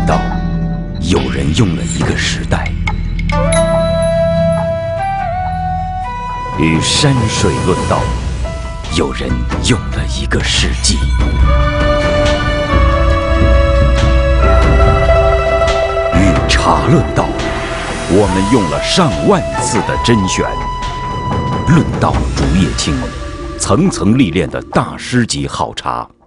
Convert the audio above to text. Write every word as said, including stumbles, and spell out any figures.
道，有人用了一个时代；与山水论道，有人用了一个世纪。与茶论道，我们用了上万次的甄选。论道竹叶青，层层历练的大师级好茶。